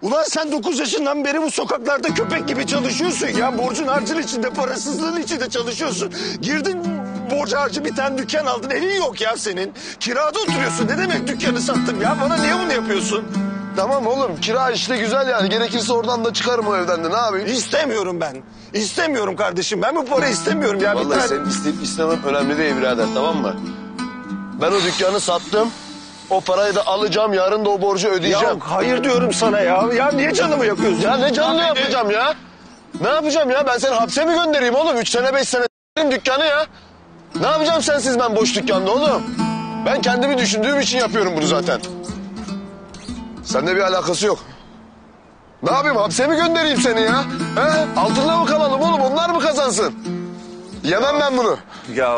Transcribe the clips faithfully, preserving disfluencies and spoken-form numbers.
Ulan sen dokuz yaşından beri bu sokaklarda köpek gibi çalışıyorsun ya. Borcun harcın içinde, parasızlığın içinde çalışıyorsun. Girdin borç harcı bir tane dükkan aldın. Elin yok ya senin. Kirada oturuyorsun. Ne demek dükkanı sattım ya? Bana niye bunu yapıyorsun? Tamam oğlum, kira işte güzel yani. Gerekirse oradan da çıkarım o evden de, ne yapayım? İstemiyorum ben. İstemiyorum kardeşim. Ben bu parayı istemiyorum ya. Vallahi bir tane... senin isteyip istemem önemli değil birader, tamam mı? Ben o dükkanı sattım. O parayı da alacağım, yarın da o borcu ödeyeceğim. Ya hayır diyorum sana ya. Ya niye canımı yakıyorsun? Ya ne canını yapacağım ya? Ne yapacağım ya? Ben seni hapse mi göndereyim oğlum? Üç sene beş sene dükkanı ya. Ne yapacağım sensiz ben boş dükkanda oğlum? Ben kendimi düşündüğüm için yapıyorum bunu zaten. Seninle bir alakası yok. Ne yapayım, hapse mi göndereyim seni ya? He? Altında mı kalalım oğlum, onlar mı kazansın? Yemem ben bunu. Ya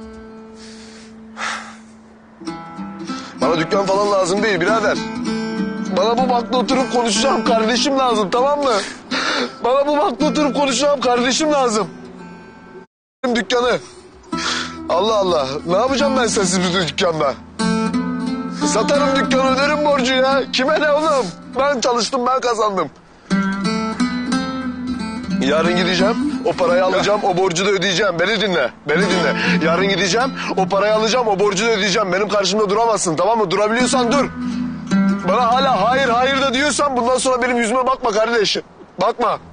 Bana dükkan falan lazım değil birader. Bana bu bankta oturup konuşacağım kardeşim lazım, tamam mı? Bana bu bankta oturup konuşacağım kardeşim lazım. Dükkanı. Allah Allah. Ne yapacağım ben sensiz bir dükkanda? Satarım dükkanı, öderim borcu ya. Kime ne oğlum? Ben çalıştım, ben kazandım. Yarın gideceğim, o parayı alacağım, o borcu da ödeyeceğim. Beni dinle, beni dinle. Yarın gideceğim, o parayı alacağım, o borcu da ödeyeceğim. Benim karşımda duramazsın, tamam mı? Durabiliyorsan dur. Bana hala hayır hayır da diyorsan bundan sonra benim yüzüme bakma kardeşim. Bakma.